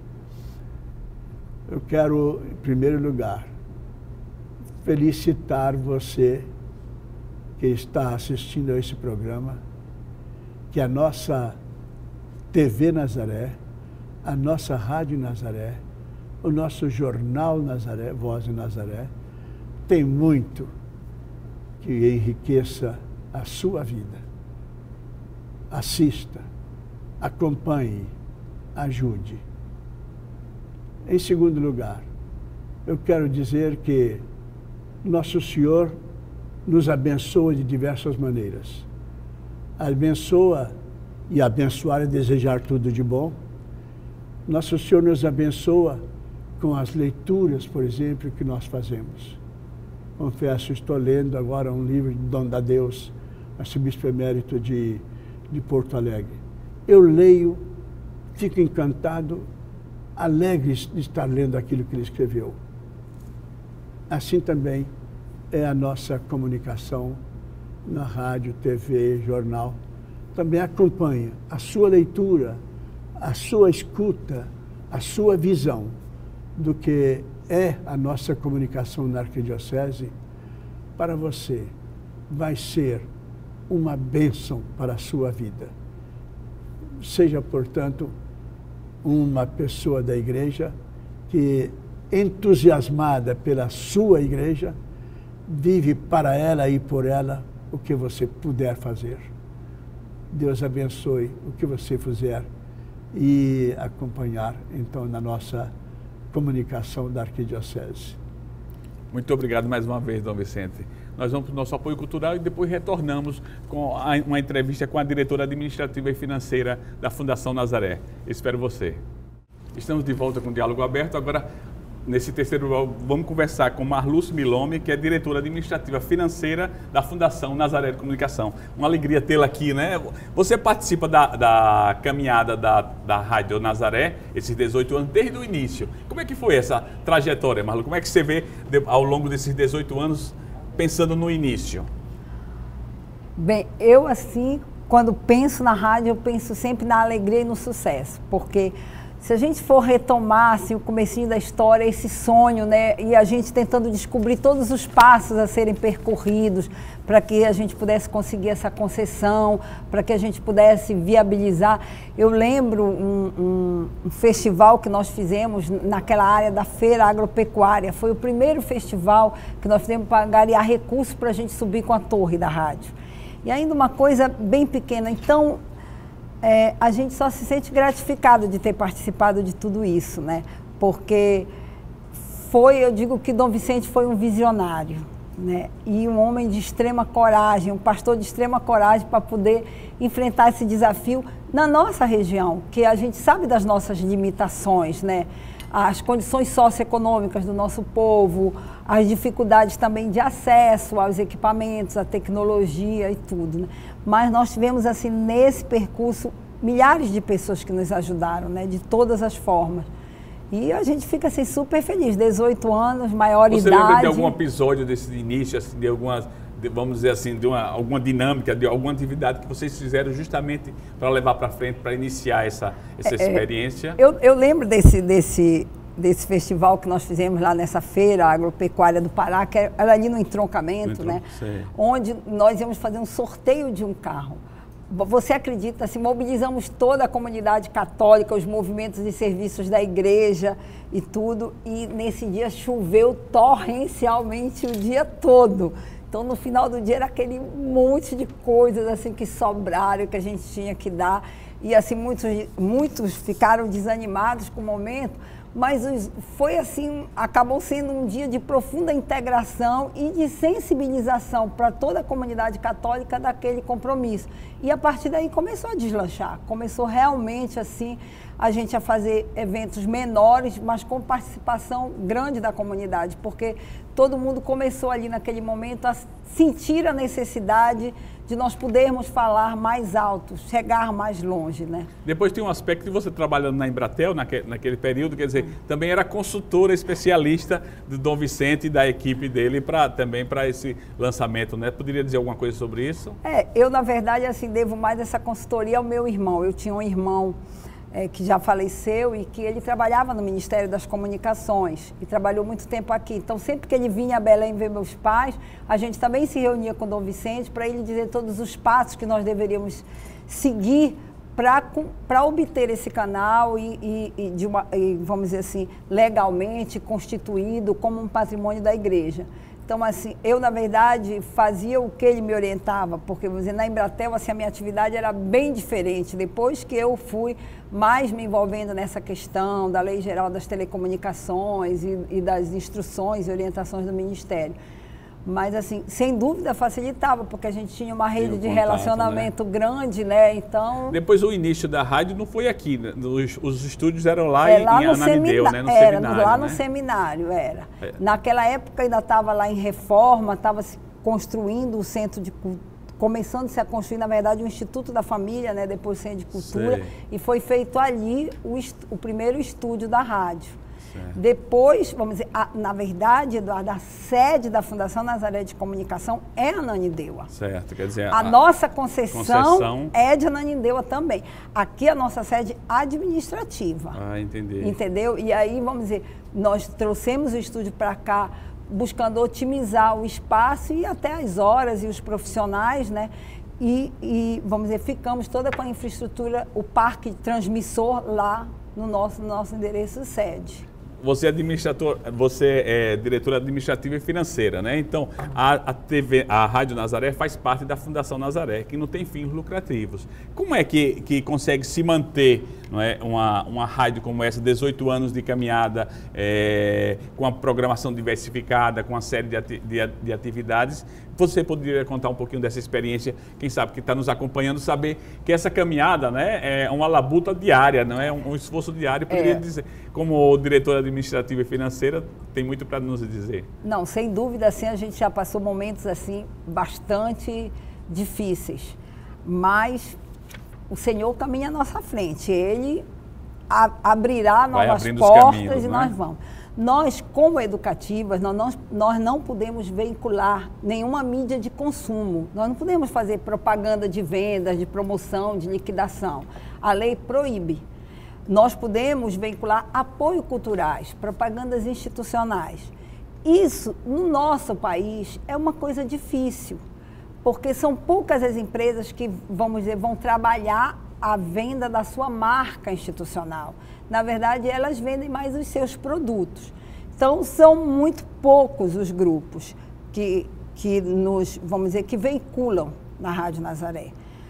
Eu quero, em primeiro lugar, felicitar você que está assistindo a esse programa, que a nossa T V Nazaré, a nossa Rádio Nazaré, o nosso Jornal Nazaré, Voz de Nazaré, tem muito que enriqueça a sua vida. Assista, acompanhe, ajude. Em segundo lugar, eu quero dizer que Nosso Senhor nos abençoa de diversas maneiras. Abençoa, e abençoar é desejar tudo de bom. Nosso Senhor nos abençoa com as leituras, por exemplo, que nós fazemos. Confesso, estou lendo agora um livro de Dom Dadeus, arcebispo emérito de, de Porto Alegre. Eu leio, fico encantado, alegre de estar lendo aquilo que ele escreveu. assim também é a nossa comunicação na rádio, T V, jornal. Também acompanha a sua leitura, a sua escuta, a sua visão do que é a nossa comunicação na Arquidiocese. Para você, vai ser uma bênção para a sua vida. Seja, portanto, uma pessoa da igreja que, entusiasmada pela sua igreja, vive para ela e por ela o que você puder fazer. Deus abençoe o que você fizer e acompanhar, então, na nossa comunicação da Arquidiocese. Muito obrigado mais uma vez, Dom Vicente. Nós vamos para o nosso apoio cultural e depois retornamos com a, uma entrevista com a diretora administrativa e financeira da Fundação Nazaré. Espero você. Estamos de volta com o Diálogo Aberto. Agora, nesse terceiro bloco, vamos conversar com Marluce Milome, que é diretora administrativa financeira da Fundação Nazaré de Comunicação. Uma alegria tê-la aqui, né? Você participa da, da caminhada da, da Rádio Nazaré, esses dezoito anos, desde o início. Como é que foi essa trajetória, Marlu? Como é que você vê de, ao longo desses dezoito anos, pensando no início? Bem, eu assim, quando penso na rádio, eu penso sempre na alegria e no sucesso, porque se a gente for retomar assim, o comecinho da história, esse sonho, né, e a gente tentando descobrir todos os passos a serem percorridos para que a gente pudesse conseguir essa concessão, para que a gente pudesse viabilizar. Eu lembro um, um, um festival que nós fizemos naquela área da feira agropecuária. Foi o primeiro festival que nós fizemos para angariar recursos para a gente subir com a torre da rádio. E ainda uma coisa bem pequena. Então, É, a gente só se sente gratificado de ter participado de tudo isso, né? Porque foi, eu digo que Dom Vicente foi um visionário, né? E um homem de extrema coragem, um pastor de extrema coragem para poder enfrentar esse desafio na nossa região, que a gente sabe das nossas limitações, né? As condições socioeconômicas do nosso povo, as dificuldades também de acesso aos equipamentos, à tecnologia e tudo, né? Mas nós tivemos, assim, nesse percurso, milhares de pessoas que nos ajudaram, né? De todas as formas. E a gente fica, assim, super feliz. dezoito anos, maior Você idade. Você lembra de algum episódio desse início, assim, de algumas, de, vamos dizer assim, de uma, alguma dinâmica, de alguma atividade que vocês fizeram justamente para levar para frente, para iniciar essa, essa é, experiência? Eu, eu lembro desse, desse, desse festival que nós fizemos lá nessa feira agropecuária do Pará, que era ali no entroncamento, no entron... né? Sei. Onde nós íamos fazer um sorteio de um carro. Você acredita, assim, mobilizamos toda a comunidade católica, os movimentos e serviços da igreja e tudo, e nesse dia choveu torrencialmente o dia todo. Então, no final do dia, era aquele monte de coisas assim que sobraram, que a gente tinha que dar, e assim, muitos, muitos ficaram desanimados com o momento, mas foi assim, acabou sendo um dia de profunda integração e de sensibilização para toda a comunidade católica daquele compromisso. E a partir daí começou a deslanchar, começou realmente assim a gente a fazer eventos menores, mas com participação grande da comunidade, porque todo mundo começou ali naquele momento a sentir a necessidade de nós podermos falar mais alto, chegar mais longe, né? Depois tem um aspecto de você trabalhando na Embratel, naquele, naquele período, quer dizer, também era consultora especialista do Dom Vicente e da equipe dele pra, também para esse lançamento, né? Poderia dizer alguma coisa sobre isso? É, eu na verdade assim devo mais essa consultoria ao meu irmão. Eu tinha um irmão É, que já faleceu e que ele trabalhava no Ministério das Comunicações e trabalhou muito tempo aqui. Então, sempre que ele vinha a Belém ver meus pais, a gente também se reunia com o Dom Vicente para ele dizer todos os passos que nós deveríamos seguir para obter esse canal e, e, e, de uma, e, vamos dizer assim, legalmente constituído como um patrimônio da igreja. Então, assim, eu, na verdade, fazia o que ele me orientava, porque, vamos dizer, na Embratel, assim, a minha atividade era bem diferente. Depois que eu fui mais me envolvendo nessa questão da Lei Geral das Telecomunicações e, e das instruções e orientações do Ministério. Mas, assim, sem dúvida facilitava, porque a gente tinha uma rede de contato, relacionamento, né, grande, né? Então... Depois o início da rádio não foi aqui, né? Os, os estúdios eram lá, é, em, lá em Ananideu, né? No era, seminário, lá né? no seminário, era. É. Naquela época ainda estava lá em reforma, estava se construindo o centro de cultura, começando-se a construir, na verdade, o Instituto da Família, né? Depois o Centro de Cultura, sei, e foi feito ali o, o primeiro estúdio da rádio. Certo. Depois, vamos dizer, a, na verdade, Eduardo, a sede da Fundação Nazaré de Comunicação é Ananindeua. Certo, quer dizer... A, a nossa concessão, concessão é de Ananindeua também. Aqui a nossa sede administrativa. Ah, entendi. Entendeu? E aí, vamos dizer, nós trouxemos o estúdio para cá buscando otimizar o espaço e até as horas e os profissionais, né? E, e, vamos dizer, ficamos toda com a infraestrutura, o parque transmissor lá no nosso, no nosso endereço sede. Você é administrador, você é diretora administrativa e financeira, né? Então, a, a T V, a Rádio Nazaré faz parte da Fundação Nazaré, que não tem fins lucrativos. Como é que, que consegue se manter, não é, uma, uma rádio como essa, dezoito anos de caminhada, é, com a programação diversificada, com uma série de, ati de, de atividades? Você poderia contar um pouquinho dessa experiência, quem sabe que está nos acompanhando, saber que essa caminhada, né, é uma labuta diária, não é um, um esforço diário, poderia é. dizer, como diretora administrativa e financeira, tem muito para nos dizer. Não, sem dúvida, assim, a gente já passou momentos assim bastante difíceis, mas o Senhor caminha à nossa frente, Ele a, abrirá novas portas caminhos, e né? nós vamos. Nós, como educativas, nós não, nós não podemos veicular nenhuma mídia de consumo. Nós não podemos fazer propaganda de vendas, de promoção, de liquidação. A lei proíbe. Nós podemos veicular apoio culturais, propagandas institucionais. Isso, no nosso país, é uma coisa difícil, porque são poucas as empresas que, vamos dizer, vão trabalhar a venda da sua marca institucional. Na verdade, elas vendem mais os seus produtos. Então, são muito poucos os grupos que, que nos, vamos dizer, que veiculam na Rádio Nazaré.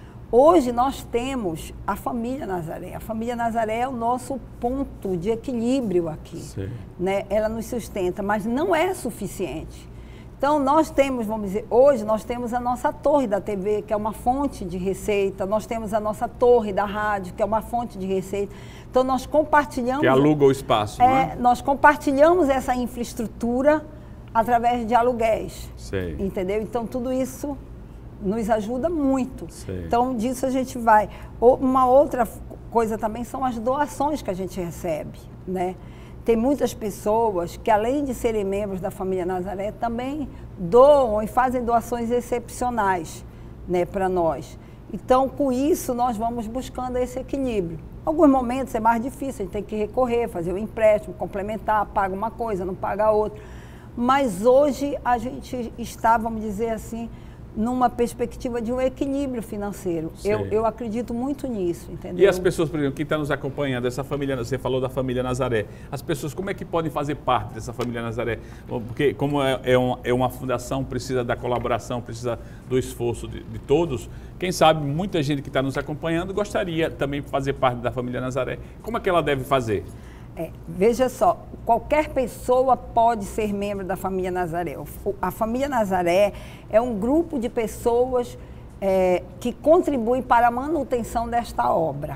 Hoje nós temos a família Nazaré. A família Nazaré é o nosso ponto de equilíbrio aqui, né? Ela nos sustenta, mas não é suficiente. Então, nós temos, vamos dizer, hoje nós temos a nossa torre da T V, que é uma fonte de receita, nós temos a nossa torre da rádio, que é uma fonte de receita. Então, nós compartilhamos... Que aluga o espaço, é, não é? Nós compartilhamos essa infraestrutura através de aluguéis, Sei. entendeu? Então, tudo isso nos ajuda muito. Sei. Então, disso a gente vai. Uma outra coisa também são as doações que a gente recebe, né? Tem muitas pessoas que, além de serem membros da família Nazaré, também doam e fazem doações excepcionais, né, para nós. Então, com isso, nós vamos buscando esse equilíbrio. Alguns momentos é mais difícil, a gente tem que recorrer, fazer o empréstimo, complementar, paga uma coisa, não paga outra. Mas hoje a gente está, vamos dizer assim, numa perspectiva de um equilíbrio financeiro. Eu, eu acredito muito nisso, entendeu? E as pessoas, por exemplo, que estão nos acompanhando, essa família, você falou da família Nazaré, as pessoas, como é que podem fazer parte dessa família Nazaré? Porque como é, é, uma, é uma fundação, precisa da colaboração, precisa do esforço de, de todos, quem sabe muita gente que está nos acompanhando gostaria também de fazer parte da família Nazaré. Como é que ela deve fazer? É, veja só, qualquer pessoa pode ser membro da família Nazaré. A família Nazaré é um grupo de pessoas é, que contribuem para a manutenção desta obra.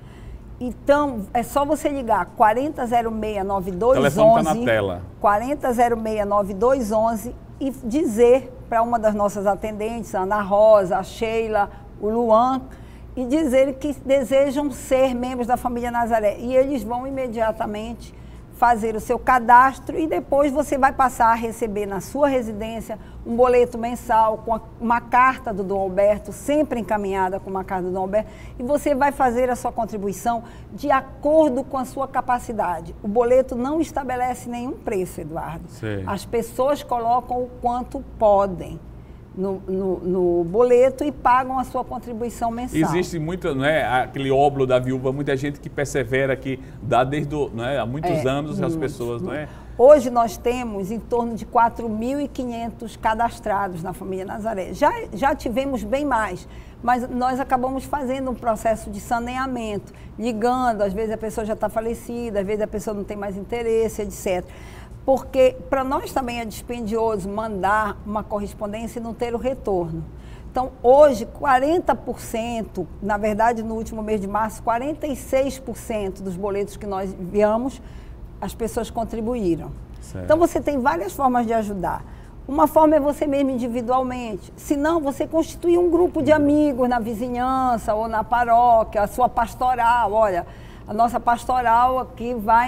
Então, é só você ligar quarenta zero seis nove dois um um. O telefone está na tela. quarenta zero seis nove dois um um e dizer para uma das nossas atendentes, a Ana Rosa, a Sheila, o Luan, e dizer que desejam ser membros da família Nazaré. E eles vão imediatamente fazer o seu cadastro e depois você vai passar a receber na sua residência um boleto mensal com uma carta do Dom Alberto, sempre encaminhada com uma carta do Dom Alberto, e você vai fazer a sua contribuição de acordo com a sua capacidade. O boleto não estabelece nenhum preço, Eduardo. Sim. As pessoas colocam o quanto podem No, no, no boleto e pagam a sua contribuição mensal. Existe muito, não é, aquele óbolo da viúva, muita gente que persevera, que dá desde o, não é, há muitos é, anos as pessoas, não é? Hoje nós temos em torno de quatro mil e quinhentos cadastrados na família Nazaré. Já, já tivemos bem mais, mas nós acabamos fazendo um processo de saneamento, ligando, às vezes a pessoa já está falecida, às vezes a pessoa não tem mais interesse, etcétera. Porque para nós também é dispendioso mandar uma correspondência e não ter o retorno. Então, hoje, quarenta por cento, na verdade, no último mês de março, quarenta e seis por cento dos boletos que nós enviamos, as pessoas contribuíram. Certo. Então, você tem várias formas de ajudar. Uma forma é você mesmo individualmente. Se não, você constitui um grupo de amigos na vizinhança ou na paróquia, a sua pastoral. Olha, a nossa pastoral aqui vai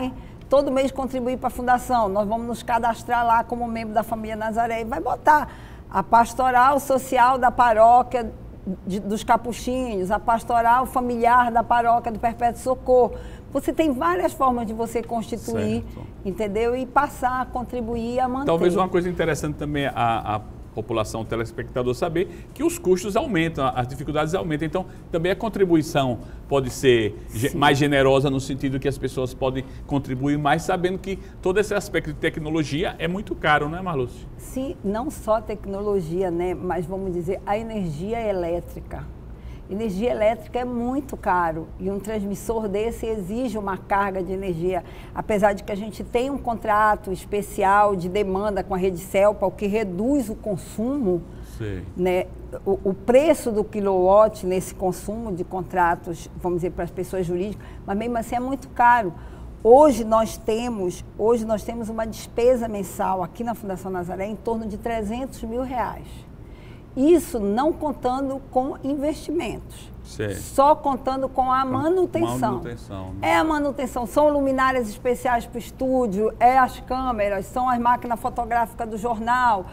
todo mês contribuir para a fundação. Nós vamos nos cadastrar lá como membro da família Nazaré e vai botar a pastoral social da paróquia de, dos Capuchinhos, a pastoral familiar da paróquia do Perpétuo Socorro. Você tem várias formas de você constituir, certo, entendeu? E passar a contribuir a manter. Talvez uma coisa interessante também a, a população, o telespectador saber que os custos aumentam, as dificuldades aumentam. Então, também a contribuição pode ser Sim. mais generosa no sentido que as pessoas podem contribuir mais, sabendo que todo esse aspecto de tecnologia é muito caro, não é, Marluce? Sim, não só a tecnologia, né? Mas vamos dizer, a energia elétrica. Energia elétrica é muito caro e um transmissor desse exige uma carga de energia, apesar de que a gente tem um contrato especial de demanda com a Rede Celpa, o que reduz o consumo, né, o, o preço do quilowatt nesse consumo de contratos, vamos dizer, para as pessoas jurídicas, mas mesmo assim é muito caro. Hoje nós temos, hoje nós temos uma despesa mensal aqui na Fundação Nazaré em torno de trezentos mil reais. Isso não contando com investimentos, Sim. só contando com a manutenção. manutenção né? É a manutenção, são luminárias especiais para o estúdio, é as câmeras, são as máquinas fotográficas do jornal,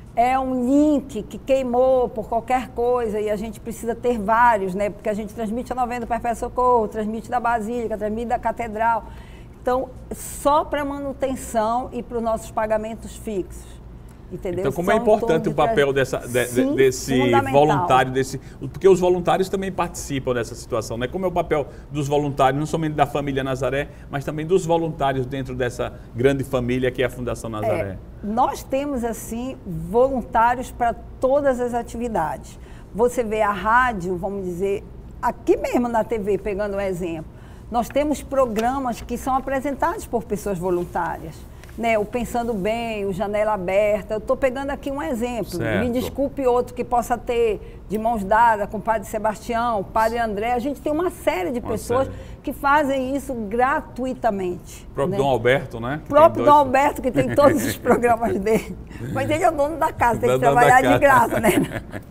é um link que queimou por qualquer coisa e a gente precisa ter vários, né? Porque a gente transmite a novena do Perpétuo Socorro, transmite da Basílica, transmite da Catedral. Então, só para manutenção e para os nossos pagamentos fixos. Entendeu? Então, como é importante o papel dessa, de, Sim, desse voluntário, desse, porque os voluntários também participam dessa situação, né? Como é o papel dos voluntários, não somente da família Nazaré, mas também dos voluntários dentro dessa grande família que é a Fundação Nazaré? É, nós temos, assim, voluntários para todas as atividades. Você vê a rádio, vamos dizer, aqui mesmo na T V, pegando um exemplo, nós temos programas que são apresentados por pessoas voluntárias. Né, o Pensando Bem, o Janela Aberta, eu estou pegando aqui um exemplo, certo. Me desculpe outro que possa ter, de mãos dadas com o Padre Sebastião, o Padre André, a gente tem uma série de uma pessoas série. que fazem isso gratuitamente. O próprio né? Dom Alberto, né? O próprio dois... Dom Alberto, que tem todos os programas dele, mas ele é o dono da casa, tem que trabalhar de graça, né?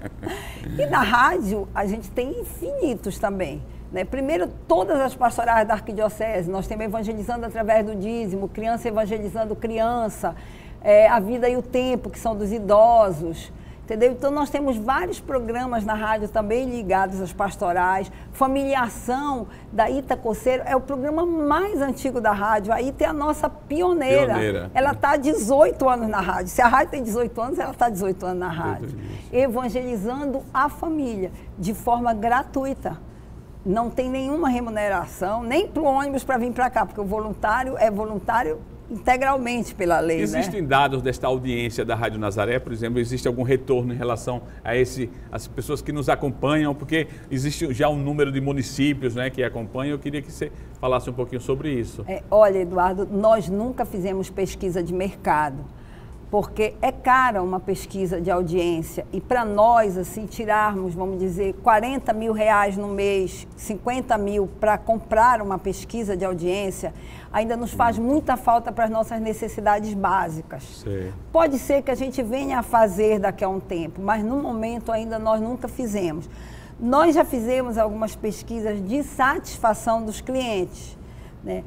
E na rádio, a gente tem infinitos também. Né? Primeiro, todas as pastorais da Arquidiocese, nós temos Evangelizando através do dízimo, Criança Evangelizando Criança, é, A Vida e o Tempo, que são dos idosos, entendeu? Então, nós temos vários programas na rádio também ligados às pastorais. Familiação, da Ita Coceiro, é o programa mais antigo da rádio. A Ita é a nossa pioneira. pioneira. Ela está há dezoito anos na rádio. Se a rádio tem dezoito anos, ela está há dezoito anos na rádio. Evangelizando a família, de forma gratuita. Não tem nenhuma remuneração, nem para o ônibus para vir para cá, porque o voluntário é voluntário integralmente pela lei. Existem né? dados desta audiência da Rádio Nazaré, por exemplo, existe algum retorno em relação a esse, as pessoas que nos acompanham, porque existe já um número de municípios, né, que acompanham. Eu queria que você falasse um pouquinho sobre isso. É, olha, Eduardo, nós nunca fizemos pesquisa de mercado, porque é cara uma pesquisa de audiência e para nós, assim, tirarmos, vamos dizer, quarenta mil reais no mês, cinquenta mil para comprar uma pesquisa de audiência, ainda nos faz muita falta para as nossas necessidades básicas. Sim. Pode ser que a gente venha a fazer daqui a um tempo, mas no momento ainda nós nunca fizemos. Nós já fizemos algumas pesquisas de satisfação dos clientes, né?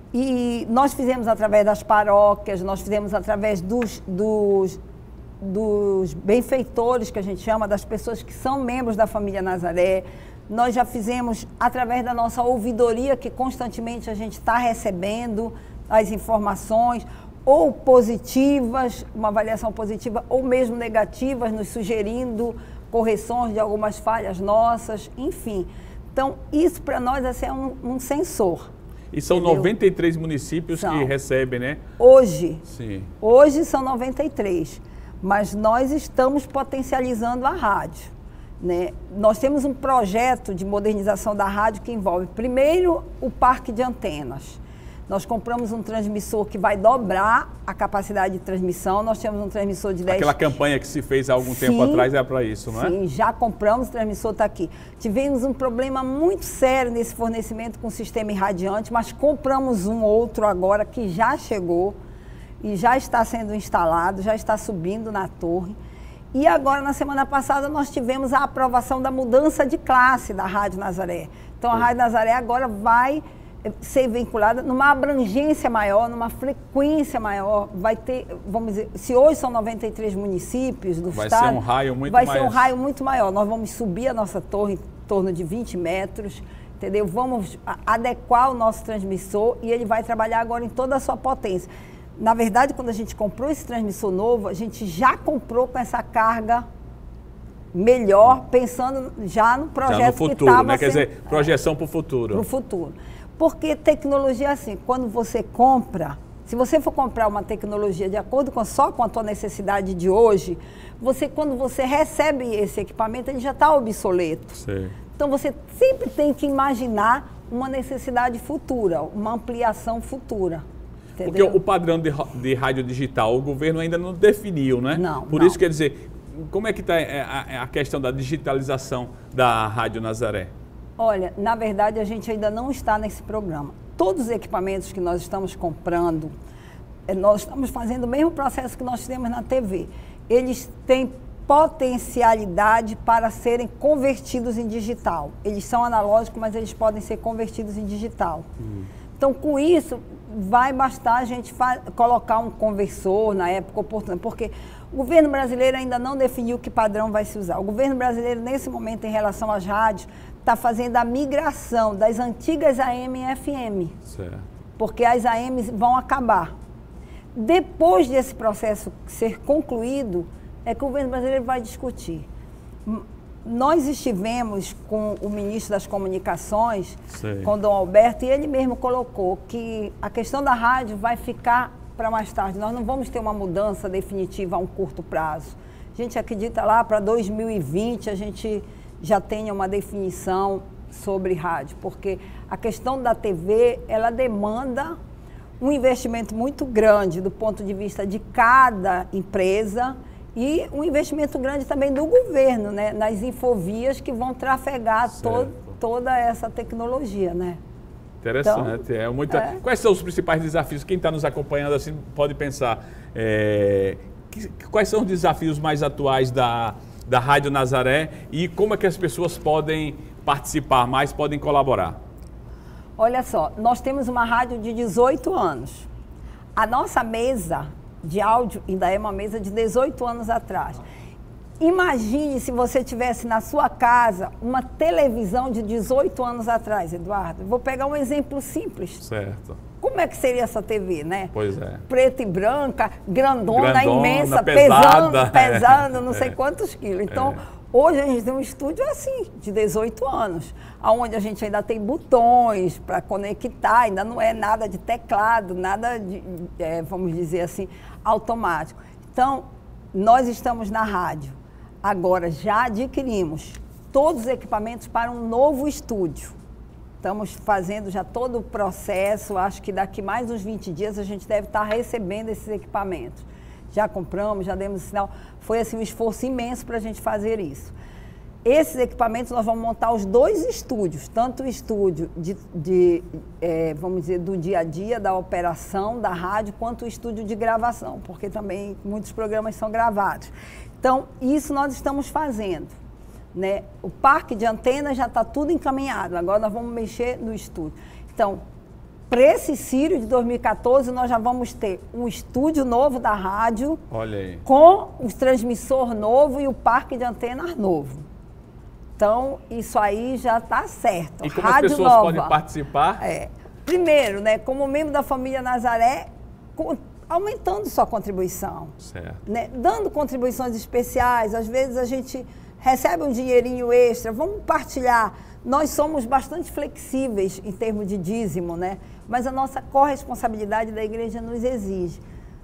E nós fizemos através das paróquias, nós fizemos através dos, dos, dos benfeitores, que a gente chama, das pessoas que são membros da família Nazaré. Nós já fizemos através da nossa ouvidoria, que constantemente a gente está recebendo as informações, ou positivas, uma avaliação positiva, ou mesmo negativas, nos sugerindo correções de algumas falhas nossas, enfim. Então, isso para nós assim, é um, um sensor. E são Entendeu? noventa e três municípios são. que recebem, né? Hoje. Sim. Hoje são noventa e três. Mas nós estamos potencializando a rádio, né? Nós temos um projeto de modernização da rádio que envolve, primeiro, o parque de antenas. Nós compramos um transmissor que vai dobrar a capacidade de transmissão. Nós temos um transmissor de dez... Aquela campanha que se fez há algum sim, tempo atrás é para isso, não é? Sim, já compramos, o transmissor está aqui. Tivemos um problema muito sério nesse fornecimento com o sistema irradiante, mas compramos um outro agora que já chegou e já está sendo instalado, já está subindo na torre. E agora, na semana passada, nós tivemos a aprovação da mudança de classe da Rádio Nazaré. Então, a Rádio Nazaré agora vai... ser vinculada numa abrangência maior, numa frequência maior. Vai ter, vamos dizer, se hoje são noventa e três municípios do vai estado, ser um raio muito vai mais... ser um raio muito maior. Nós vamos subir a nossa torre em torno de vinte metros, entendeu? Vamos adequar o nosso transmissor e ele vai trabalhar agora em toda a sua potência. Na verdade, quando a gente comprou esse transmissor novo, a gente já comprou com essa carga melhor, pensando já no projeto já no futuro, que estava né? Quer sendo, dizer, projeção para o futuro. Para o futuro. Porque tecnologia é assim, quando você compra, se você for comprar uma tecnologia de acordo com, só com a tua necessidade de hoje, você, quando você recebe esse equipamento, ele já está obsoleto. Sim. Então, você sempre tem que imaginar uma necessidade futura, uma ampliação futura. Entendeu? Porque o padrão de, de rádio digital, o governo ainda não definiu, né? Não, Por não. isso, quer dizer, como é que está a, a questão da digitalização da Rádio Nazaré? Olha, na verdade, a gente ainda não está nesse programa. Todos os equipamentos que nós estamos comprando, nós estamos fazendo o mesmo processo que nós temos na T V. Eles têm potencialidade para serem convertidos em digital. Eles são analógicos, mas eles podem ser convertidos em digital. Hum. Então, com isso, vai bastar a gente colocar um conversor na época oportuna, porque o governo brasileiro ainda não definiu que padrão vai se usar. O governo brasileiro, nesse momento, em relação às rádios, está fazendo a migração das antigas A M e F M. Certo. Porque as A Ms vão acabar. Depois desse processo ser concluído, é que o governo brasileiro vai discutir. Nós estivemos com o ministro das Comunicações, Sei. com o Dom Alberto, e ele mesmo colocou que a questão da rádio vai ficar para mais tarde. Nós não vamos ter uma mudança definitiva a um curto prazo. A gente acredita lá para dois mil e vinte a gente já tenha uma definição sobre rádio, porque a questão da T V, ela demanda um investimento muito grande do ponto de vista de cada empresa e um investimento grande também do governo, né, nas infovias que vão trafegar to toda essa tecnologia, né? Interessante. Então, é muito... é. Quais são os principais desafios? Quem está nos acompanhando assim pode pensar, é... que, quais são os desafios mais atuais da, da Rádio Nazaré e como é que as pessoas podem participar mais, podem colaborar? Olha só, nós temos uma rádio de dezoito anos. A nossa mesa de áudio ainda é uma mesa de dezoito anos atrás. Imagine se você tivesse na sua casa uma televisão de dezoito anos atrás, Eduardo. Vou pegar um exemplo simples. Certo. Como é que seria essa T V, né? Pois é. Preta e branca, grandona, grandona imensa, pesada, pesando, pesando não é. sei quantos quilos. Então, é. hoje a gente tem um estúdio assim, de dezoito anos, onde a gente ainda tem botões para conectar, ainda não é nada de teclado, nada de, é, vamos dizer assim, automático. Então, nós estamos na rádio. Agora, já adquirimos todos os equipamentos para um novo estúdio. Estamos fazendo já todo o processo, acho que daqui mais uns vinte dias a gente deve estar recebendo esses equipamentos. Já compramos, já demos sinal. Foi assim, um esforço imenso para a gente fazer isso. Esses equipamentos nós vamos montar os dois estúdios, tanto o estúdio de, de é, vamos dizer, do dia a dia, da operação, da rádio, quanto o estúdio de gravação, porque também muitos programas são gravados. Então, isso nós estamos fazendo, né? O parque de antenas já está tudo encaminhado, agora nós vamos mexer no estúdio. Então, para esse Círio de dois mil e quatorze, nós já vamos ter um estúdio novo da rádio, Olha aí. com o transmissor novo e o parque de antenas novo. Então, isso aí já está certo. E como rádio as pessoas nova. podem participar? É. Primeiro, né, como membro da família Nazaré, com, aumentando sua contribuição. Certo. Né, dando contribuições especiais, às vezes a gente recebe um dinheirinho extra, vamos partilhar. Nós somos bastante flexíveis em termos de dízimo, né? Mas a nossa corresponsabilidade da igreja nos exige.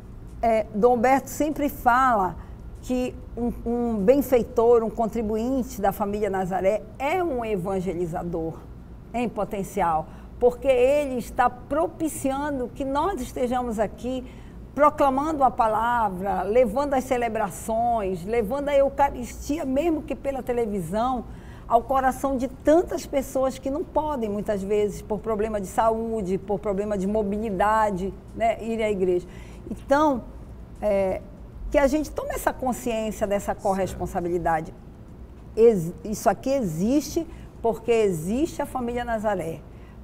É, Dom Humberto sempre fala que um, um benfeitor, um contribuinte da família Nazaré é um evangelizador em potencial, porque ele está propiciando que nós estejamos aqui proclamando a palavra, levando as celebrações, levando a Eucaristia, mesmo que pela televisão, ao coração de tantas pessoas que não podem, muitas vezes, por problema de saúde, por problema de mobilidade, né, ir à igreja. Então, é, que a gente tome essa consciência dessa corresponsabilidade. Ex- isso aqui existe porque existe a família Nazaré.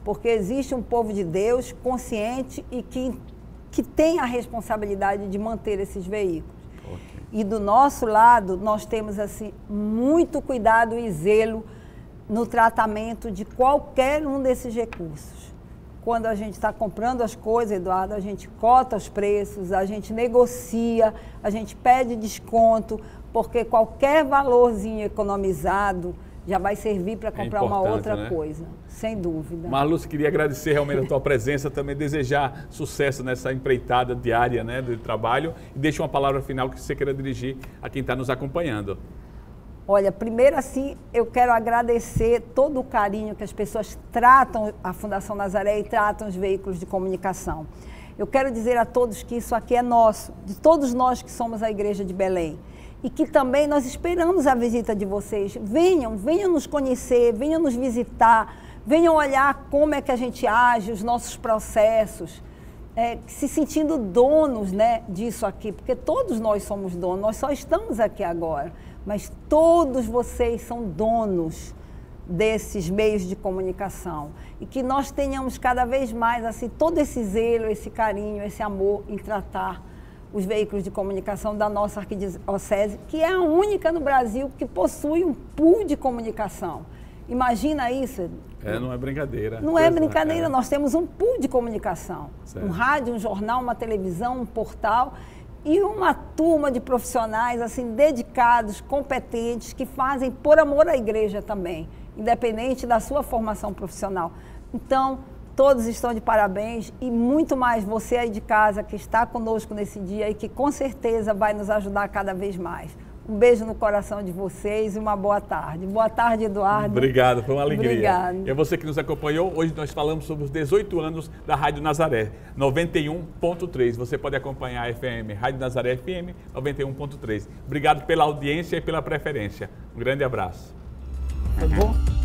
porque existe um povo de Deus consciente e que, que tem a responsabilidade de manter esses veículos. Okay. E do nosso lado, nós temos assim, muito cuidado e zelo no tratamento de qualquer um desses recursos. Quando a gente está comprando as coisas, Eduardo, a gente cota os preços, a gente negocia, a gente pede desconto, porque qualquer valorzinho economizado já vai servir para comprar é uma outra né? coisa, sem dúvida. Marluce, queria agradecer realmente a tua presença, também desejar sucesso nessa empreitada diária né, de trabalho e deixa uma palavra final que você queira dirigir a quem está nos acompanhando. Olha, primeiro assim, eu quero agradecer todo o carinho que as pessoas tratam a Fundação Nazaré e tratam os veículos de comunicação. Eu quero dizer a todos que isso aqui é nosso, de todos nós que somos a Igreja de Belém. E que também nós esperamos a visita de vocês. Venham, venham nos conhecer, venham nos visitar, venham olhar como é que a gente age, os nossos processos, é, se sentindo donos né, disso aqui, porque todos nós somos donos, nós só estamos aqui agora. Mas todos vocês são donos desses meios de comunicação. E que nós tenhamos cada vez mais assim, todo esse zelo, esse carinho, esse amor em tratar os veículos de comunicação da nossa arquidiocese, que é a única no Brasil que possui um pool de comunicação. Imagina isso. É, não é brincadeira. Não é brincadeira, é. Nós temos um pool de comunicação. Certo. Um rádio, um jornal, uma televisão, um portal... E uma turma de profissionais assim, dedicados, competentes, que fazem por amor à igreja também, independente da sua formação profissional. Então, todos estão de parabéns e muito mais você aí de casa que está conosco nesse dia e que com certeza vai nos ajudar cada vez mais. Um beijo no coração de vocês e uma boa tarde. Boa tarde, Eduardo. Obrigado, foi uma alegria. Obrigado. E é você que nos acompanhou. Hoje nós falamos sobre os dezoito anos da Rádio Nazaré, noventa e um ponto três. Você pode acompanhar a F M, Rádio Nazaré F M, noventa e um ponto três. Obrigado pela audiência e pela preferência. Um grande abraço. Tá bom?